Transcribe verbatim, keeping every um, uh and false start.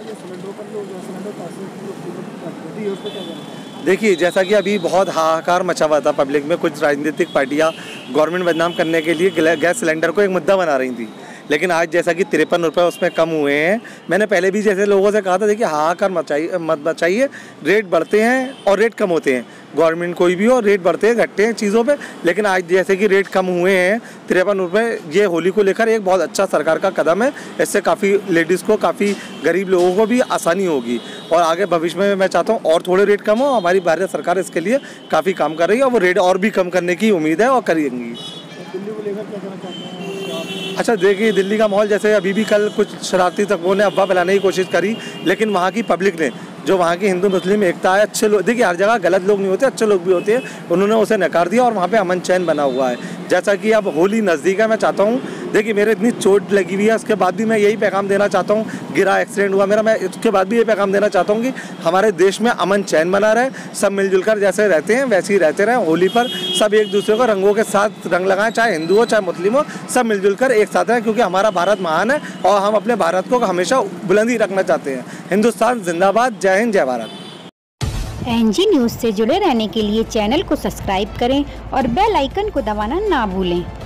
देखिए, जैसा कि अभी बहुत हाहाकार मचा हुआ था पब्लिक में, कुछ राजनीतिक पार्टियां गवर्नमेंट बदनाम करने के लिए गैस सिलेंडर को एक मुद्दा बना रही थी, लेकिन आज जैसा कि तिरपन रुपये उसमें कम हुए हैं। मैंने पहले भी जैसे लोगों से कहा था, देखिए हाहाकार मचाइए मत मचाइए, रेट बढ़ते हैं और रेट कम होते हैं, गवर्नमेंट कोई भी हो, रेट बढ़ते हैं घटते हैं चीज़ों पे। लेकिन आज जैसे कि रेट कम हुए हैं तिरपन रुपये, ये होली को लेकर एक बहुत अच्छा सरकार का कदम है। इससे काफ़ी लेडीज़ को, काफ़ी गरीब लोगों को भी आसानी होगी और आगे भविष्य में मैं चाहता हूँ और थोड़े रेट कम हो। हमारी भारत सरकार इसके लिए काफ़ी काम कर रही है और वो रेट और भी कम करने की उम्मीद है और करेंगी। दिल्ली को लेकर क्या कहना चाहते हैं? अच्छा, देखिए दिल्ली का माहौल, जैसे अभी भी कल कुछ शरारती तत्वों ने अफवाह फैलाने की कोशिश करी, लेकिन वहाँ की पब्लिक ने, जो वहाँ की हिंदू मुस्लिम एकता है, अच्छे लोग, देखिए हर जगह गलत लोग नहीं होते, अच्छे लोग भी होते हैं, उन्होंने उसे नकार दिया और वहाँ पे अमन चैन बना हुआ है। जैसा कि अब होली नज़दीक है, मैं चाहता हूँ, देखिए मेरे इतनी चोट लगी हुई है, उसके बाद भी मैं यही पैगाम देना चाहता हूँ, गिरा एक्सीडेंट हुआ मेरा, मैं उसके बाद भी ये पैगाम देना चाहता हूँ कि हमारे देश में अमन चैन बना रहे, सब मिलजुल कर जैसे रहते हैं वैसे ही रहते रहें। होली पर सब एक दूसरे को रंगों के साथ रंग लगाएं, चाहे हिंदू हो चाहे मुस्लिम हो, सब मिलजुल कर एक साथ रहें, क्योंकि हमारा भारत महान है और हम अपने भारत को हमेशा बुलंदी रखना चाहते हैं। हिंदुस्तान जिंदाबाद, जय हिंद, जय भारत। एनजी न्यूज़ से जुड़े रहने के लिए चैनल को सब्सक्राइब करें और बेल आइकन को दबाना ना भूलें।